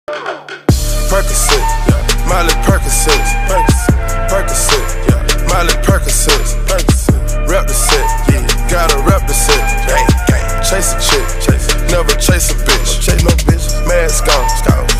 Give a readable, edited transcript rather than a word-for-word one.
Percocet, yeah. Miley Percocet, Percocet, yeah. Miley Percocet, rep the set, yeah. Gotta rep the set, gang, gang. Chase a chick, never chase a bitch, chase no bitch. Mask on,